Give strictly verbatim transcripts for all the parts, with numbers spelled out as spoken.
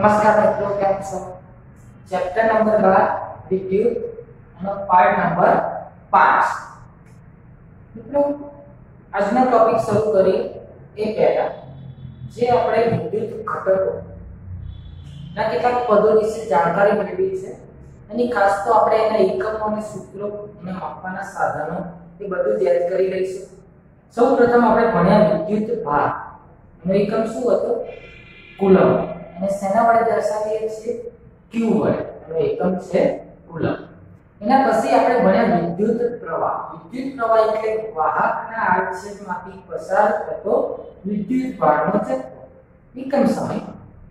નમસ્કાર મિત્રો, કેમ છો? ચેપ્ટર નંબર બાર વિદ્યુત અને પાર્ટ નંબર પાંચ. મિત્રો, આજનો ટોપિક શરૂ કરીએ એ પહેલા જે આપણે વિદ્યુત ઘટકો ના કેટલાક પદો વિશે જાણકારી મેળવી છે, એની ખાસ તો આપણે એના એકમો અને સૂત્રો અને માપવાના સાધનો એ બધું જ યાદ કરી લઈશું. સૌપ્રથમ આપણે ભણ્યા વિદ્યુત ભાર. એનો એકમ શું હતો? કુલમ. અને શેના વડે દર્શાવીએ છીએ? Q વડે. એનો એકમ છે કુલમ. એના પછી આપણે ભણ્યા વિદ્યુત પ્રવાહ. વિદ્યુત પ્રવાહ એટલે વાહકના આડછેદમાંથી પસાર થતો વિદ્યુત ભારનો જથ્થો. એકમ સમય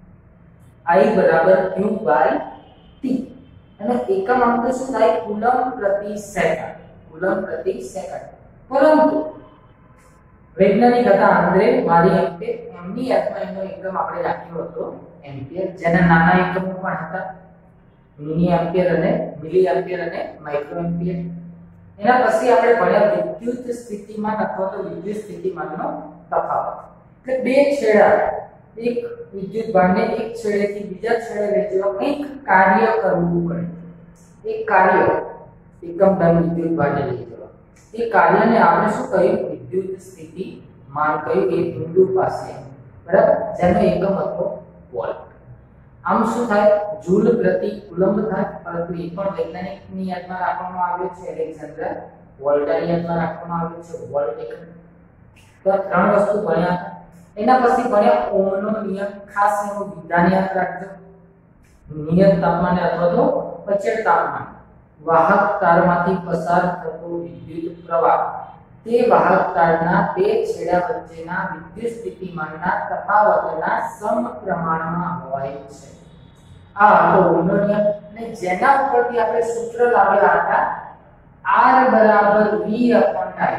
I બરાબર Q બાય T. અને એકમ અંક શું થાય? કુલમ પ્રતિ સેકન્ડ. કુલમ પ્રતિ સેકન્ડ. પરંતુ વૈજ્ઞાનિક હતા આંદ્રે મારી એમ્પે, એમની યાદમાં એનો એકમ આપણે રાખ્યો હતો એમ્પિયર, જેના નાના એકમો પણ હતા મિલી એમ્પિયર અને મિલી એમ્પિયર અને માઇક્રો એમ્પિયર. એના પછી આપણે ભણ્યા વિદ્યુત સ્થિતિમાન અથવા તો વિદ્યુત સ્થિતિમાનનો તફાવત. કે બે છેડા, એક વિદ્યુત ભારને એક છેડેથી બીજા છેડે લઈ જવા કંઈક કાર્ય કરવું પડે. એક કાર્ય એકમ ધન વિદ્યુત ભારને લઈ જવા, એ કાર્યને આપણે શું કહ્યું? વિદ્યુત સ્થિતિમાન કહ્યું. એ બિંદુ પાસે, બરાબર, જેનો એકમ હતો વોલ્ટ. આમ શું થાય? જૂલ પ્રતિ કુલંબ થાય. પરંતુ એ પણ વૈજ્ઞાનિકની યાદમાં રાખવામાં આવ્યો છે, એલેક્ઝાન્ડર વોલ્ટાની યાદમાં રાખવામાં આવ્યો છે, વોલ્ટ એકમ. તો ત્રણ વસ્તુ ભણ્યા. એના પછી ભણ્યા ઓહમનો નિયમ. ખાસ એનું વિધાન યાદ રાખજો. નિયત તાપમાને અથવા તો અચળ તાપમાન વાહક તારમાંથી પસાર થતો વિદ્યુત પ્રવાહ તે વાહક તારના બે છેડા વચ્ચેના વિદ્યુત સ્થિતિમાનના તફાવતના સમપ્રમાણમાં હોય છે. આ તો ઓહમનો નિયમ. અને જેના ઉપરથી આપણે સૂત્ર લાવ્યા હતા R બરાબર V upon I.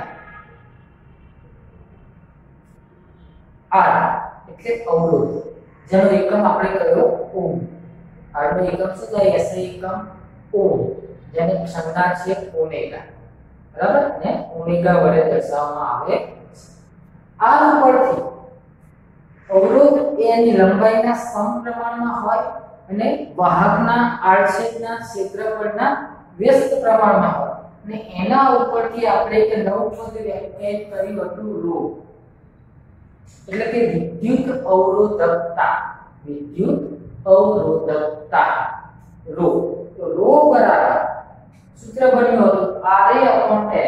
R એટલે અવરોધ, જેનો એકમ આપણે કર્યો ઓહમ. R નો એકમ શું થાય? એસ આઈ એકમ ઓહમ, જેની સંજ્ઞા છે ઓમેગા, બરાબર, ને ઓમેગા વડે દર્શાવવામાં આવે. R ઉપરથી અવરોધ એની લંબાઈના સમપ્રમાણમાં હોય અને વાહકના આડછેદના ક્ષેત્રફળના વ્યસ્ત પ્રમાણમાં હોય. અને એના ઉપરથી આપણે એક નવું પદ વ્યાખ્યાયિત કર્યું હતું ρ, એટલે કે વિદ્યુત અવરોધકતા. વિદ્યુત અવરોધકતા ρ. તો ρ બરાબર સૂત્ર બન્યું હતું Ra upon L.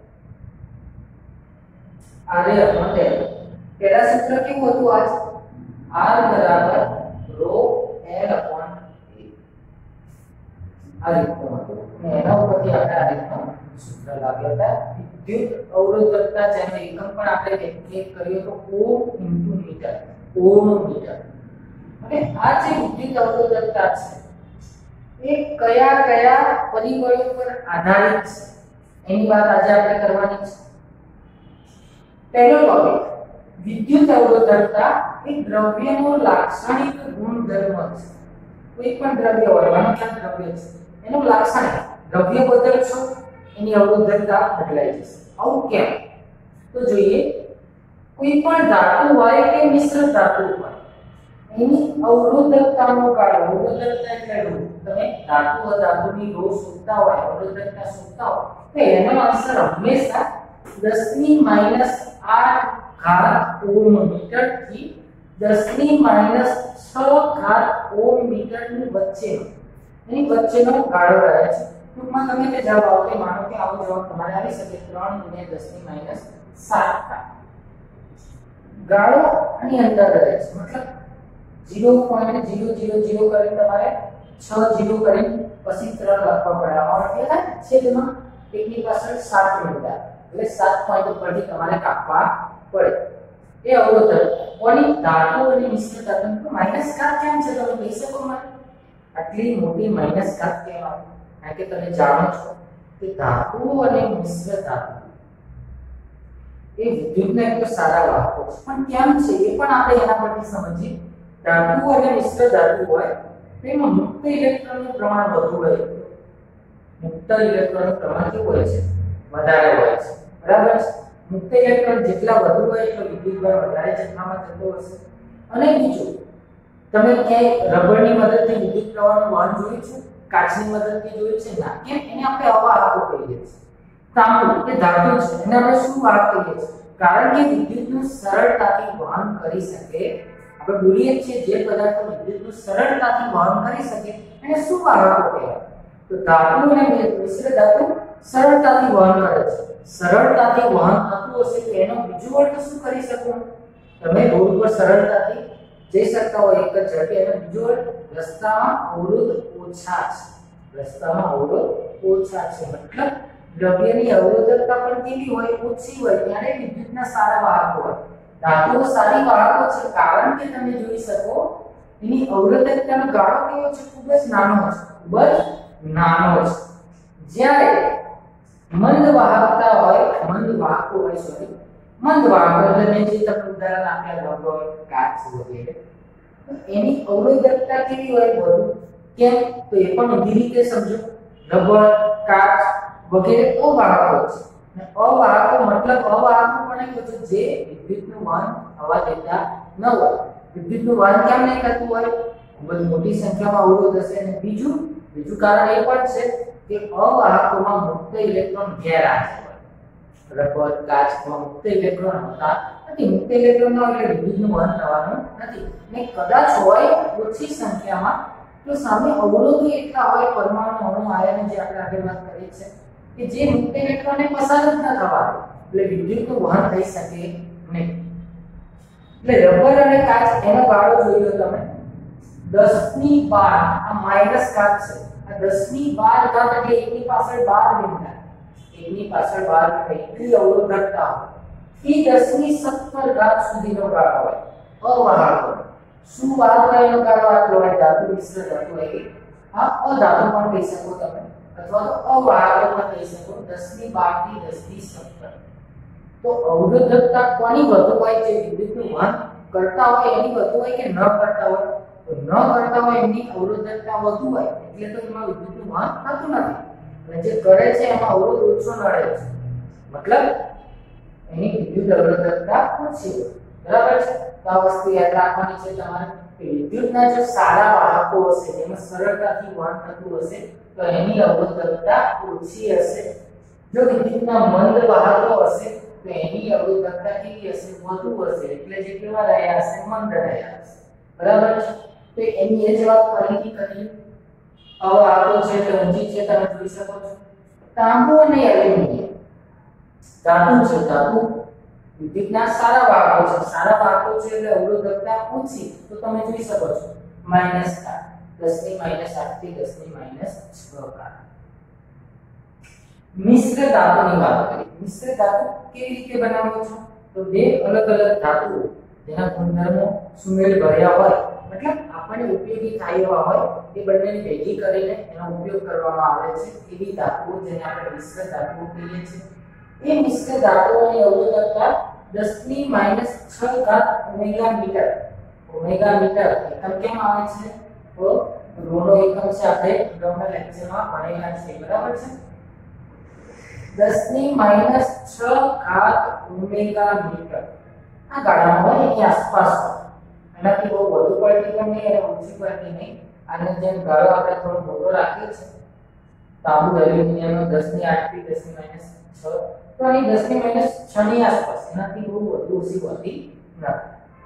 Ra upon L. પહેલા સૂત્ર કેવું હતું? આજ R બરાબર ρ L upon A. આ રીતનું હતું. અને એના ઉપરથી આપણે આ રીતનું સૂત્ર લાવ્યા હતા. વિદ્યુત અવરોધકતા જેનો એકમ પણ આપણે વ્યાખ્યાયિત કર્યો તો ohm into metre. Ohm metre. અને આ જે વિદ્યુત અવરોધકતા છે એ કયા કયા પરિબળો પર આધારિત છે એની વાત આજે આપણે કરવાની છે. પહેલો ટોપિક, વિદ્યુત અવરોધકતા એ દ્રવ્યનો લાક્ષણિક ગુણધર્મ છે. કોઈ પણ દ્રવ્ય હોય, માનો કે દ્રવ્ય છે, એનું લાક્ષણિક, દ્રવ્ય બદલશો એની અવરોધકતા બદલાઈ જશે. આવું કેમ? તો જોઈએ, કોઈ પણ ધાતુ હોય કે મિશ્ર ધાતુ હોય, એની અવરોધકતાનો ગાળો, અવરોધકતા એટલે ρ. તમે ધાતુ ધાતુની ρ શોધતા હોય, અવરોધકતા શોધતા હોય, તો એનો આન્સર હંમેશા દસ ની માઈનસ આઠ ઘાત ઓહમ મીટર થી દસ ની માઈનસ છ ઘાત ઓહમ મીટર ની વચ્ચેનો, એની વચ્ચેનો ગાળો રહે છે. ટૂંકમાં તમે તે જવાબ આવશે, માનો કે આવો જવાબ તમારે આવી શકે ત્રણ ગુણ્યા દસ ની માઈનસ સાત ઘાત. ગાળો આની અંદર રહે છે, મતલબ zero point zero zero zero કરીને તમારે છ ઝીરો કરીને પછી ત્રણ લખવા પડે. આમાં એટલે થાય છેદમાં એકની પાછળ સાત ઉમેરતા, એટલે સાત પોઈન્ટ ઉપરથી તમારે કાપવા પડે. એ અવરોધક કોની? ધાતુ અને મિશ્ર ધાતુ. માઈનસ ઘાત કેમ છે તમે કહી શકો મને? આટલી મોટી માઈનસ ઘાત કેમ આવે? કારણ કે તમે જાણો છો કે ધાતુ અને મિશ્ર ધાતુ એ વિદ્યુતના એક સારા વાહકો છે. પણ કેમ છે એ પણ આપણે એના પરથી સમજીએ. ધાતુ અને મિશ્ર ધાતુ હોય તેમાં મુક્ત ઇલેક્ટ્રોનનું પ્રમાણ વધુ હોય. મુક્ત ઇલેક્ટ્રોનનું પ્રમાણ કેવું હોય છે? વધારે હોય છે, બરાબર છે. મુક્ત ઇલેક્ટ્રોન જેટલા વધુ હોય એટલો વિદ્યુતભાર વધારે જથ્થામાં જતો હશે. અને બીજું તમે ક્યાંય રબરની મદદથી વિદ્યુત પ્રવાહનું વહન જોયું છે? કાચની મદદથી જોયું છે? ના. કેમ? એને આપણે અવાહકો કહીએ છીએ. તાંબુ એ ધાતુ છે, એને આપણે શું વાહક કહીએ છીએ? કારણ કે વિદ્યુતનું સરળતાથી વહન કરી શકે. આપણે બોલીએ છીએ જે પદાર્થો વિદ્યુતનું સરળતાથી વહન કરી શકે એને શું વાહકો કહેવાય? તો ધાતુ અને મિશ્ર ધાતુ સરળતાથી વહન કરે છે. સરળતાથી વહન થતું હશે તો એનો બીજો અર્થ શું કરી શકો? તમે રોડ પર સરળતાથી જઈ શકતા હોય એક જ ઝડપે, એનો બીજો અર્થ રસ્તામાં અવરોધ ઓછા છે. રસ્તામાં અવરોધ ઓછા છે મતલબ દ્રવ્યની અવરોધકતા પણ કેવી હોય? ઓછી હોય. ત્યારે વિદ્યુતના સારા વાહકો હોય. ધાતુઓ સારી વાહકો છે કારણ કે તમે જોઈ શકો એની અવરોધકતાનો ગાળો કેવો છે? ખૂબ જ નાનો છે. ખૂબ જ નાનો છે. જ્યારે મંદ વાહકતા હોય, મંદ વાહકો હોય સોરી મંદ વાહકો એટલે મેં જે તમને ઉદાહરણ આપ્યા રબર, કાચ વગેરે, એની અવરોધકતા કેવી હોય? વધુ. કેમ? તો એ પણ ઊંધી રીતે સમજો. રબર, કાચ વગેરે અવાહકો છે. અને અવાહકો મતલબ અવાહકો પણ એ છે જે વિદ્યુતનું વહન થવા દેતા ન હોય. વિદ્યુતનું વહન કેમ નહીં થતું હોય? ખૂબ જ મોટી સંખ્યામાં અવરોધ હશે. અને બીજું બીજું કારણ એ પણ છે કે અવાહકોમાં મુક્ત ઇલેક્ટ્રોન ગેરહાજર હોય. રબર, કાચમાં મુક્ત ઇલેક્ટ્રોન હોતા નથી. મુક્ત ઇલેક્ટ્રોન ન હોય એટલે વિદ્યુતનું વહન થવાનું નથી. ને કદાચ હોય ઓછી સંખ્યામાં તો સામે અવરોધો એટલા હોય પરમાણુ, અણુ, આયનો જે આપણે આગળ વાત કરી છે કે જે મુક્ત ઇલેક્ટ્રોનને પસાર જ ન થવા દે એટલે વિદ્યુતનું વહન થઈ શકે નહીં. એટલે રબર અને કાચ એનો ગાળો જોઈ લો તમે. દસ ની બાર આ માઈનસ કાચ છે. આ દસ ની બાર ઘાત એટલે એક ની પાછળ બાર બિંદુ. એક ની પાછળ બાર એટલી અવરોધકતા હોય. એ દસ ની સત્તર ઘાત સુધીનો ગાળો હોય. અવાહકો શું વાહક એનો ગાળો આટલો હોય? ધાતુ મિશ્ર ધાતુ હોય. આ અધાતુ પણ કહી શકો તમે અથવા તો અવાહકો પણ કહી શકો. દસ ની બાર થી દસ ની સત્તર. તો અવરોધકતા કોની વધુ હોય? જે વિદ્યુતનું વહન કરતા હોય એની વધુ હોય કે ન કરતા હોય? તો ન કરતા હોય એની અવરોધકતા વધુ હોય એટલે તો એમાં વિદ્યુતનું વહન થતું નથી. અને જે કરે છે એમાં અવરોધ ઓછો નડે છે મતલબ એની વિદ્યુત અવરોધકતા ઓછી હોય. બરાબર છે? તો આ વસ્તુ યાદ રાખવાની છે તમારે કે વિદ્યુતના જો સારા વાહકો હશે જેમાં સરળતાથી વહન થતું હશે તો એની અવરોધકતા ઓછી હશે. જો વિદ્યુતના મંદ વાહકો હશે તો એની અવરોધકતા કેવી હશે? વધુ હશે. એટલે જે કેવા રહ્યા હશે? મંદ રહ્યા હશે. બરાબર છે? તો એની એ જ વાત ફરીથી કરીએ. અવાહકો છે એટલે ઊંચી છે તમે જોઈ શકો છો. તાંબુ અને એલ્યુમિનિયમ ધાતુ છે. ધાતુ વિદ્યુતના સારા વાહકો છે. સારા વાહકો છે એટલે અવરોધકતા ઓછી. તો તમે જોઈ શકો છો માઈનસ આઠ, દસ ની માઈનસ આઠ થી દસ ની માઈનસ છ ઘાત. મિશ્ર ધાતુની વાત કરીએ. મિશ્ર ધાતુ કેવી રીતે બનાવો છો? તો બે અલગ અલગ ધાતુઓ જેના ગુણધર્મો સુમેળ ભર્યા હોય મતલબ આપણને ઉપયોગી થાય એવા હોય એ બંનેને ભેગી કરીને એનો ઉપયોગ કરવામાં આવે છે. એવી ધાતુઓ જેને આપણે મિશ્ર ધાતુઓ કહીએ છીએ. એ મિશ્ર ધાતુઓની અવરોધકતા દસ ની માઈનસ છ ઘાત ઓમેગા મીટર. ઓમેગા મીટર એકમ કેમ આવે છે? તો રોનો એકમ છે આપણે અગાઉના લેક્ચરમાં ભણેલા છે. બરાબર છે? દસ ની માઈનસ છ ઘાત ઓમેગા મીટર આ ગાળામાં હોય એની આસપાસ એનાથી બહુ વધુ પડતી પણ નહીં અને ઓછી પડતી નહીં. આને જેમ ગાળો આપણે થોડો મોટો રાખીએ છીએ તાંબુ એલ્યુમિનિયમનો દસ ની આઠ થી દસ ની માઈનસ છ તો અહીં દસ ની માઈનસ છ ની આસપાસ એનાથી બહુ વધુ ઓછી હોતી નથી.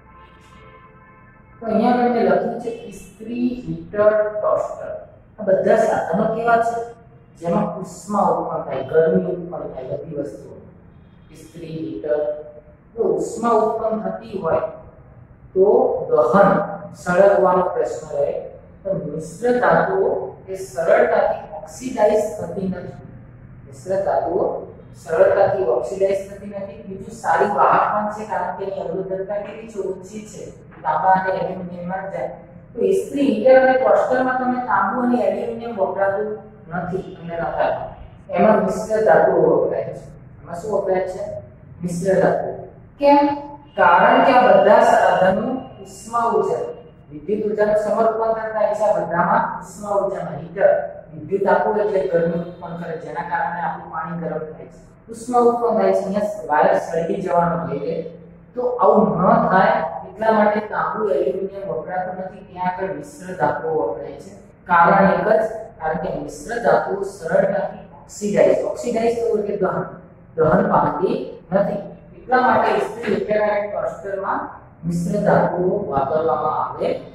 તો અહીંયા મેં લખ્યું છે ઇસ્ત્રી, હીટર, ટોસ્ટર. આ બધા સાધનો કેવા છે? જેમાં ઉષ્મા ઉત્પન્ન થાય, ગરમી ઉત્પન્ન થાય. બધી વસ્તુઓ ઇસ્ત્રી, હીટર જો ઉષ્મા ઉત્પન્ન થતી હોય તો દહન સળગવાનો પ્રશ્ન રહે. તો મિશ્ર ધાતુઓ એ સરળતાથી ઓક્સિડાઇઝ થતી નથી. મિશ્ર ધાતુઓ સરળતાથી ઓક્સિડાઇઝ થતી નથી. બીજું સારી વાહક પણ છે કારણ કે એની અવરોધકતા કેવી છે? ઓછી છે. તાંબા અને એલ્યુમિનિયમમાં જાય. તો ઇસ્ત્રી, હીટર અને ટોસ્ટરમાં તમે તાંબુ અને એલ્યુમિનિયમ વપરાતું નથી અને નતા. એમાં મિશ્ર ધાતુઓ વપરાય છે. એમાં શું વપરાય છે? મિશ્ર ધાતુઓ. કેમ? કારણ કે આ બધા સાધનો ઉષ્મા ઊર્જા વિદ્યુત ઊર્જાનું સમર્પણ કરતા છે. આ બધામાં ઉષ્મા ઊર્જામાં હીટર વિદ્યુત આપવું એટલે ગરમી ઉત્પન્ન કરે જેના કારણે આપણું પાણી ગરમ થાય છે. ઉષ્મા ઉત્પન્ન થાય છે. અહીંયા વાયર સળગી જવાનો ભય રહે. તો આવું ન થાય એ એટલા માટે તાંબુ એલ્યુમિનિયમ વપરાતું નથી, ત્યાં આગળ મિશ્ર ધાતુઓ વપરાય છે. કારણ એક જ, કારણ કે મિશ્ર ધાતુઓ સરળતાથી ઓક્સિડાઇઝ ઓક્સિડાઇઝ તો એટલે દહન દહન પામતી નથી. એટલા માટે ઇસ્ત્રી લેટર અને ટોસ્ટરમાં મિશ્ર ધાતુઓ વાપરવામાં આવે છે.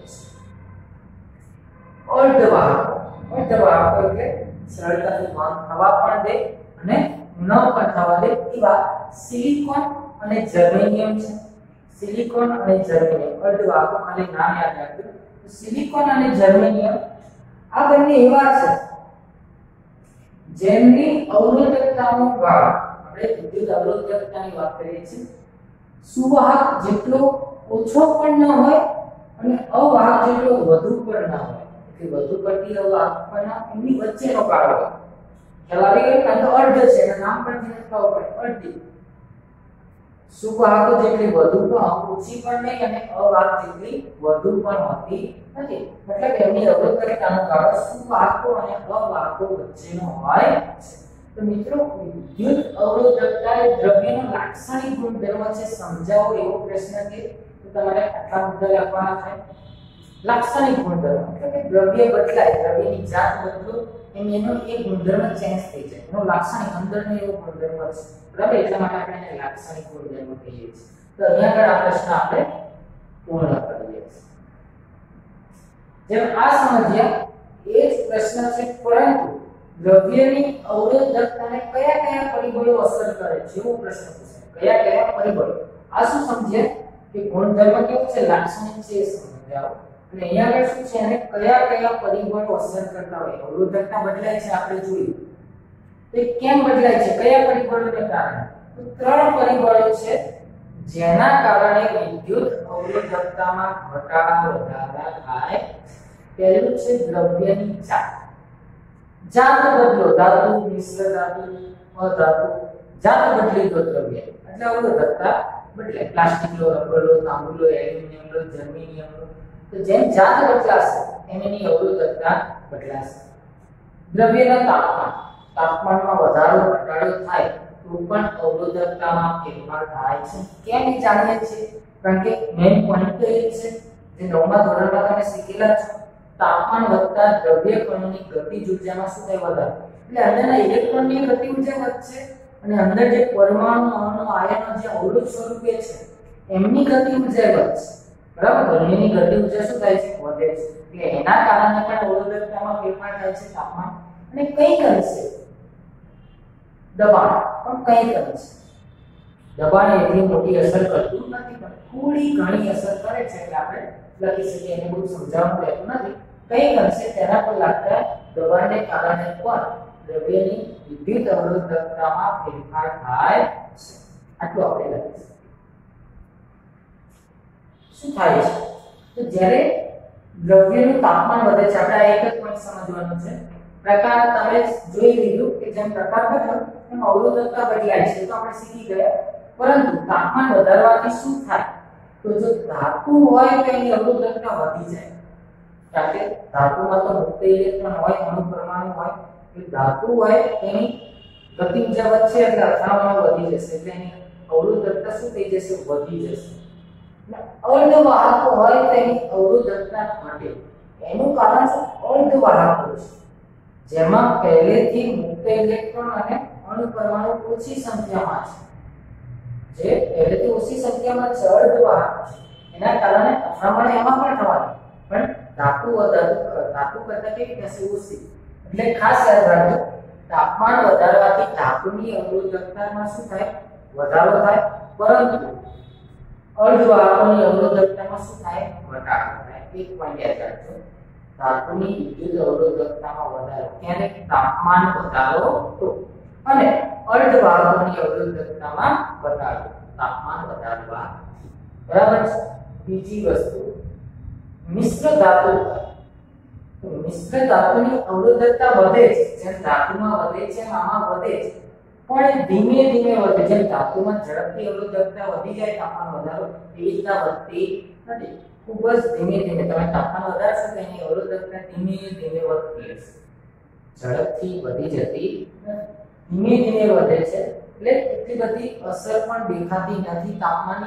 અર્ધવાહકો અર્ધવાહકો એટલે સરળતાથી વહન થવા પણ દે અને ન પણ થવા દે એવા સિલિકોન અને જર્મેનિયમ છે. સિલિકોન અને જર્મેનિયમ અર્ધવાહકો, ખાલી નામ યાદ રાખજો. સિલિકોન અને જર્મેનિયમ આ બંને એવા છે જેમની અવરોધકતાનો ગાળો, આપણે વિદ્યુત અવરોધકતાની વાત કરીએ છીએ, સુવાહક જેટલો ઓછો પણ ન હોય અને અવાહક જેટલો વધુ પણ ન હોય. એટલે વધુ પડતી અવાહકતાના એમની વચ્ચેનો ગાળો હોય. ખ્યાલ આવી ગયો? કારણ કે અર્ધ છે એનું નામ પણ જેને ખબર પડે અર્ધી. સુવાહકો જેટલી વધુ પણ ઓછી પણ નહીં અને અવાહક જેટલી વધુ પણ હોતી નથી. મતલબ એમની અવરોધકતાનો ગાળો સુવાહકો અને અવાહકો વચ્ચેનો હોય છે. તો મિત્રો, વિદ્યુત અવરોધકતા એ દ્રવ્યનો લાક્ષણિક ગુણધર્મ છે. સમજાવો એવો પ્રશ્ન છે તો તમારે આટલા મુદ્દા લખવાના છે. લાક્ષણિક ગુણધર્મ એટલે કે દ્રવ્ય બદલાય, દ્રવ્યની જાત બદલો એમ એનો એક ગુણધર્મ ચેન્જ થઈ જાય, એનો લાક્ષણિક અંદરનો એવો ગુણધર્મ છે. બરાબર? એટલા માટે આપણે એને લાક્ષણિક ગુણધર્મ કહીએ છીએ. તો અહીંયા આગળ આ પ્રશ્ન આપણે પૂર્ણ કરીએ છીએ. જેમ આ સમજ્યા એ જ પ્રશ્ન છે, પરંતુ દ્રવ્યની અવરોધકતાને કયા કયા પરિબળો અસર કરે છે એવો પ્રશ્ન પૂછાય. કયા કયા પરિબળો? આ શું સમજે કે ગુણધર્મ કેવું છે, લાક્ષણિક છે એ સમજાવો. અને અહીંયા આગળ શું છે, એને કયા કયા પરિબળો અસર કરતા હોય. અવરોધકતા બદલાય છે આપણે જોયું. તો કેમ બદલાય છે, કયા પરિબળોને કારણે? તો ત્રણ પરિબળો છે જેના કારણે વિદ્યુત અવરોધકતામાં ઘટાડા વધારા થાય. પહેલું છે દ્રવ્યની જાત. જાત બદલો, ધાતુ, મિશ્ર ધાતુ, અધાતુ, જાત બદલી દો દ્રવ્ય એટલે અવરોધકતા બદલે. પ્લાસ્ટિક લો, રબર લો, તાંબુ લો, એલ્યુમિનિયમ લો, જર્મેનિયમ લો, તો જેમ જાત બદલાશે એમ એની અવરોધકતા બદલાશે. દ્રવ્યના તાપમાન, તાપમાનમાં વધારો ઘટાડો થાય તો પણ અવરોધકતામાં ફેરફાર થાય છે. કેમ એ જાણીએ છીએ? કારણ કે મેઇન પોઈન્ટ તો એ છે જે નવમા ધોરણમાં તમે શીખેલા છો. તાપમાન વધતા દ્રવ્ય કણોની ગતિજ ઊર્જામાં શું થાય? વધારો. એટલે અંદરના ઇલેક્ટ્રોનની ગતિ ઊર્જા વધશે અને અંદર જે પરમાણુ, અણુ, આયનો જે અવરોધ સ્વરૂપે છે એમની ગતિ ઊર્જા વધશે. બરાબર? બંનેની ગતિ ઊર્જા શું થાય છે? વધે છે. એટલે એના કારણે પણ અવરોધકતામાં ફેરફાર થાય છે. તાપમાન અને કંઈક અંશે દબાણ પણ કંઈક અંશે. દબાણ એટલી મોટી અસર કરતું નથી પણ થોડી ઘણી અસર કરે છે. એટલે આપણે લખી શકીએ. એને બહુ સમજાવવાનું રહેતું નથી. કંઈક અંશે તેના પર લાગતા દબાણને કારણે પણ દ્રવ્યની વિદ્યુત અવરોધકતામાં ફેરફાર થાય છે. આટલું આપણે લખીશું. શું થાય છે? તો જ્યારે દ્રવ્યનું તાપમાન વધે છે, આપણે આ એક જ પોઈન્ટ સમજવાનો છે. પ્રકાર તમે જોઈ લીધું કે જેમ પ્રકાર બદલો એમ અવરોધકતા બદલાય છે તો આપણે શીખી ગયા. પરંતુ તાપમાન વધારવાથી શું થાય? તો જો ધાતુ હોય તો એની અવરોધકતા વધી જાય. કારણ કે ધાતુમાં તો મુક્ત ઇલેક્ટ્રોન હોય, અણુ પરમાણુ હોય. એ ધાતુ હોય એની ગતિ ઊર્જા વધશે એટલે અથડામણ વધી જશે. એટલે એની અવરોધકતા શું થઈ જશે? વધી જશે. અર્ધવાહકો હોય તો એની અવરોધકતા ઘટે. એનું કારણ શું? અર્ધવાહકો છે જેમાં પહેલેથી મુક્ત ઇલેક્ટ્રોન અને અણુ પરમાણુ ઓછી સંખ્યામાં છે. જે પહેલેથી ઓછી સંખ્યામાં છે અર્ધવાહક છે. એના કારણે અથડામણ એમાં પણ થવાની. પણ ધાતુ ધાતુ ધાતુ કરતા કેવી થશે? ઓછી. એટલે ખાસ યાદ રાખજો, તાપમાન વધારવાથી ધાતુની અવરોધકતામાં શું થાય? વધારો થાય. પરંતુ અર્ધવાહકોની અવરોધકતામાં શું થાય? ઘટાડો થાય. એક પોઈન્ટ યાદ રાખજો, ધાતુની વિદ્યુત અવરોધકતામાં વધારો ત્યારે તાપમાન વધારો તો અને અર્ધવાહકોની અવરોધકતામાં ઘટાડો તાપમાન વધારવા. બરાબર છે? બીજી વસ્તુ, મિશ્ર ધાતુ. તો મિશ્ર ધાતુની અવરોધકતા વધે છે. જેમ ધાતુમાં વધે છે આમાં વધે છે પણ ધીમે ધીમે વધે. જેમ ધાતુમાં ઝડપથી અવરોધકતા વધી જાય તાપમાન વધારો, એ રીતના વધતી નથી. ખૂબ જ ધીમે ધીમે તમે તાપમાન વધારશો તો એની અવરોધકતા ધીમે ધીમે વધતી રહેશે. ઝડપથી વધી જતી નથી, ધીમે ધીમે વધે છે. એટલે એટલી બધી અસર પણ દેખાતી નથી તાપમાનની.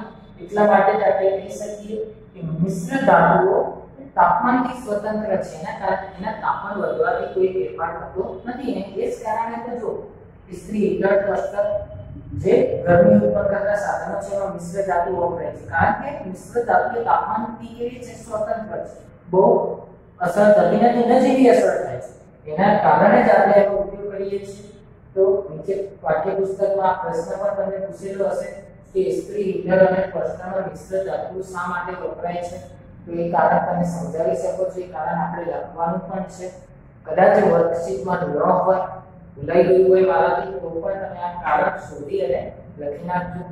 એટલા માટે જ આપણે કહી શકીએ કે મિશ્ર ધાતુઓ તાપમાનથી સ્વતંત્ર છે, એના કારણે એના તાપમાન વધવાથી કોઈ ફેરફાર થતો નથી ને એ જ કારણે તો જો ઇસ્ત્રી, હીટર, ટોસ્ટર જે ગરમી ઉત્પન્ન કરતા સાધનો છે એમાં મિશ્ર ધાતુ વપરાય છે, કારણ કે મિશ્ર ધાતુ તાપમાનથી કેવી છે, સ્વતંત્ર છે, બહુ અસર થતી નથી, નજીવી અસર થાય છે, એના કારણે જ આપણે એનો ઉપયોગ કરીએ છીએ। તો નીચે પાઠ્યપુસ્તકમાં આ પ્રશ્ન પણ તમને પૂછેલો હશે કે ઇસ્ત્રી, હીટર અને ટોસ્ટરમાં મિશ્ર ધાતુ શા માટે વપરાય છે, તો એ કારણ તમે સમજાવી શકો છો, એ કારણ આપણે લખવાનું પણ છે, કદાચ વર્કશીટમાં ન હોય, ભૂલાઈ ગયું હોય મારાથી, તો પણ તમે આ કારણ શોધી અને લખી નાખજો।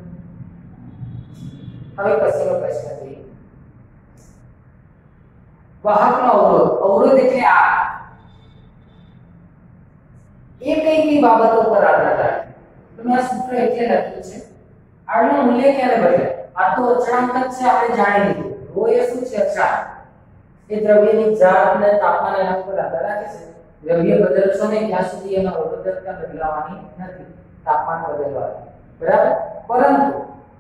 હવે પછીનો પ્રશ્ન જોઈએ, વાહકનો અવરોધ, અવરોધ એટલે આ એ કઈ કઈ બાબતો પર આધાર રાખે, તો મેં આ સૂત્ર એટલે લખ્યું છે, આનું મૂલ્ય ક્યારે બદલાય, આ તો અચળાંક જ છે, આપણે જાણી લીધું, ρ એ શું છે, અચળાંક, એ દ્રવ્યની જાડ અને તાપમાન એના ઉપર આધાર રાખે છે, દ્રવ્ય બદલશો ને ત્યાં સુધી એનો અવરોધકતા બદલાવાની નથી, તાપમાન બદલવાથી, બરાબર, પરંતુ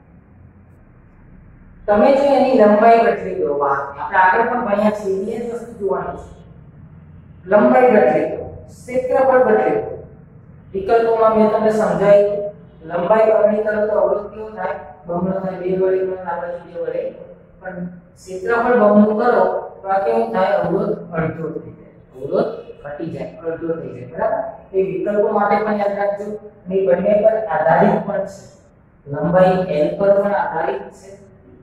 તમે જો એની લંબાઈ બદલી દો, વાહકની આપણે આગળ પણ ભણ્યા છીએ, એ જ વસ્તુ જોવાની છે, લંબાઈ બદલી દો, ક્ષેત્રફળ બદલી દો, વિકલ્પોમાં મેં તમને સમજાવ્યું, લંબાઈ બમણી કરો તો અવરોધ કેવો થાય, બમણો થાય, બે વડે ગુણો આ બાજુ બે વડે, પણ ક્ષેત્રફળ બમણું કરો તો આ કેવું થાય, અવરોધ અડધો થઈ જાય, અવરોધ ઘટી જાય, અડધો થઈ જાય, બરાબર, એ વિકલ્પો માટે પણ યાદ રાખજો, અને બંને પર આધારિત પણ છે, લંબાઈ L પર પણ આધારિત છે,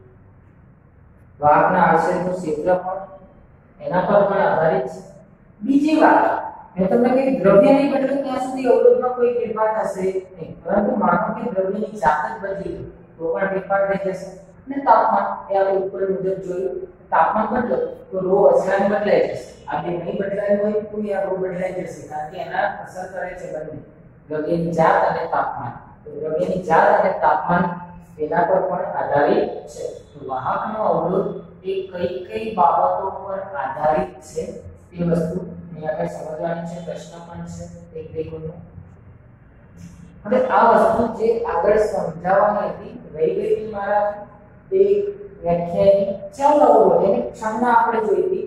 વાહકના આડછેદનું ક્ષેત્રફળ એના પર પણ આધારિત છે। બીજી વાત, મેં તમને કહ્યું દ્રવ્યની બદલે ત્યાં સુધી અવરોધમાં કોઈ ફેરફાર થશે નહીં, પરંતુ માનો કે દ્રવ્યની જાત જ બદલી તો પણ ફેરફાર થઈ જશે, અને તાપમાન એ આપણે ઉપર મુજબ જોયું, તાપમાન બદલો તો ρ અચળાંક બદલાઈ જશે, આ બે નહીં બદલાયું હોય તો આ ρ બદલાઈ જશે, કારણ કે એના અસર કરે છે બંને, દ્રવ્યની જાત અને તાપમાન, તો દ્રવ્યની જાત અને તાપમાન એના પર પણ આધારિત છે। તો વાહકનો અવરોધ એ કઈ કઈ બાબતો પર આધારિત છે તે વસ્તુ અહીંયા સમજવાની છે, પ્રશ્ન પણ છે એક બે ગુણનો। હવે આ વસ્તુ જે આગળ સમજાવવાની હતી, રહી ગઈ હતી મારા તે વ્યાખ્યાની ચલ અવરોધ, એની ક્ષમતા આપણે જોઈ હતી,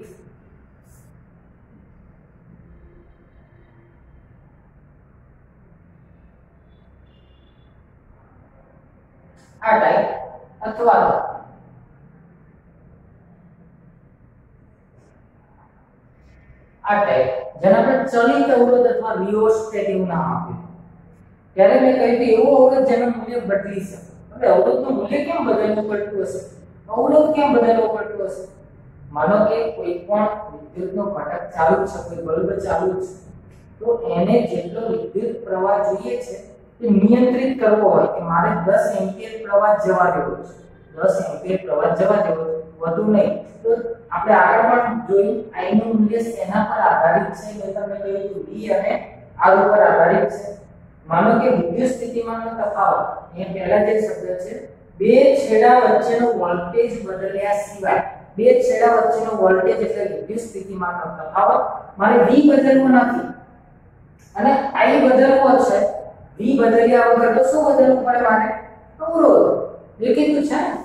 આ ટાઈપ અથવા આ ટાઈપ જેને આપણે ચલિત અવરોધ અથવા રિયોસ્ટેટ એવું નામ આપ્યું, ત્યારે મેં કહ્યું કે એવો અવરોધ જેનું મૂલ્ય બદલી શકે। હવે અવરોધનું મૂલ્ય કેમ બદલવું પડતું હશે, અવરોધ કેમ બદલવો પડતો હશે, માનો કે કોઈ પણ વિદ્યુતનો ઘટક ચાલુ છે, કોઈ બલ્બ ચાલુ છે, તો એને જેટલો વિદ્યુત પ્રવાહ જોઈએ છે તે નિયંત્રિત કરવો હોય કે મારે દસ એમ્પિયર પ્રવાહ જવા દેવો છે, દસ એમ્પિયર પ્રવાહ જવા દેવો છે, વધુ નહીં, તો આપણે આગળ પણ જોયું I નું મૂલ્ય શેના પર આધારિત છે, મેં તમને કહ્યું V અને R ઉપર આધારિત છે। માનો કે વિદ્યુત સ્થિતિમાનનો તફાવત, અહીંયા પહેલા જે શબ્દ છે, બે છેડા વચ્ચેનો વોલ્ટેજ બદલ્યા સિવાય, બે છેડા વચ્ચેનો વોલ્ટેજ એટલે વિદ્યુત સ્થિતિમાનનો તફાવત મારે V બદલવો નથી અને I બદલવો છે, V બદલ્યા વગર તો શું બદલવું પડે મારે, અવરોધ, એ કીધું છે ને,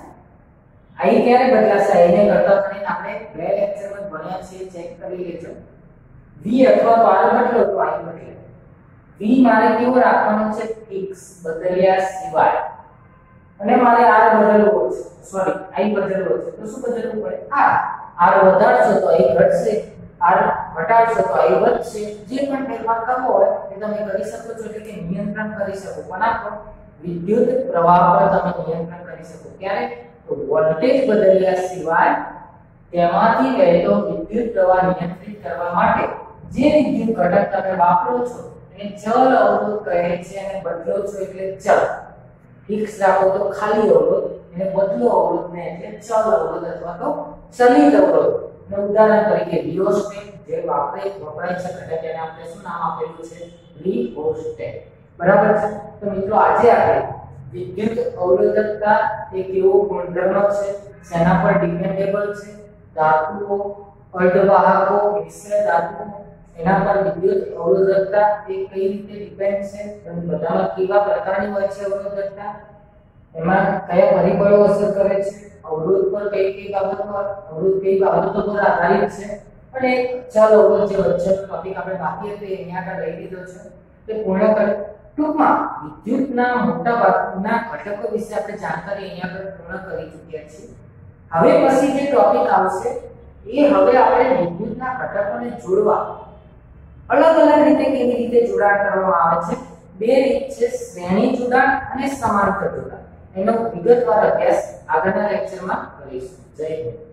I ક્યારે બદલાશે, એને કરતા કરીને આપણે બે લેક્ચરમાં ભણ્યા છે, ચેક કરી લેજો, V અથવા તો R બદલો તો I બદલે, V મારે કેવો રાખવાનો છે, ફિક્સ, બદલ્યા સિવાય, અને મારે R બદલવો છે, સોરી I બદલવો છે, તો શું બદલવું પડે, R, R વધારશો તો I ઘટશે, R ઘટાડશો તો I વધશે, જે પણ ફેરફાર કરવો હોય એ તમે કરી શકો છો, એટલે કે નિયંત્રણ કરી શકો, કોના પર, વિદ્યુત પ્રવાહ પર તમે નિયંત્રણ કરી શકો, ક્યારે, તો વોલ્ટેજ બદલ્યા સિવાય તેમાંથી વહેતો વિદ્યુત પ્રવાહ નિયંત્રિત કરવા માટે જે વિદ્યુત ઘટક તમે વાપરો છો એને ચલ અવરોધ કહે છે, અને બદલો છો એટલે ચલ, ફિક્સ રાખો તો ખાલી અવરોધ, એને બદલો અવરોધ ને એટલે ચલ અવરોધ અથવા તો ચલિત અવરોધ। ને ઉદાહરણ તરીકે રિયોસ્ટેટ જે વાપરે વપરાય છે ઘટક, એને આપણે શું નામ આપેલું છે, રિયોસ્ટેટ, બરાબર છે। તો મિત્રો આજે આપણે વિદ્યુત અવરોધકતા એ કેવો ગુણધર્મ છે, શેના પર ડિપેન્ડેબલ છે, ધાતુઓ, અર્ધવાહકો, મિશ્ર ધાતુઓ, એના પર વિદ્યુત અવરોધકતા એ કઈ રીતે ડિપેન્ડ છે, અને બધામાં કેવા પ્રકારની હોય છે અવરોધકતા, એમાં કયા પરિબળો અસર કરે છે, અવરોધ પર કઈ કઈ બાબતો અવરોધ કઈ બાબતો પર આધારિત છે, અને એક ચલ અવરોધ જે વચ્ચેનો ટોપિક આપણે બાકી હતો એ અહીંયા આગળ લઈ લીધો છે તે પૂર્ણ કરે. ટૂંકમાં વિદ્યુતના મોટા ભાગના ઘટકો વિશે આપણે જાણકારી અહીંયા આગળ પૂર્ણ કરી ચૂક્યા છીએ. હવે પછી જે ટોપિક આવશે એ હવે આપણે વિદ્યુતના ઘટકોને જોડવા અલગ અલગ રીતે કેવી રીતે જોડાણ કરવામાં આવે છે. બે રીત છે, શ્રેણી જોડાણ અને સમાંતર જોડાણ. એનો વિગતવાર અભ્યાસ આગળના લેક્ચરમાં કરીશું. જય હિન્દ.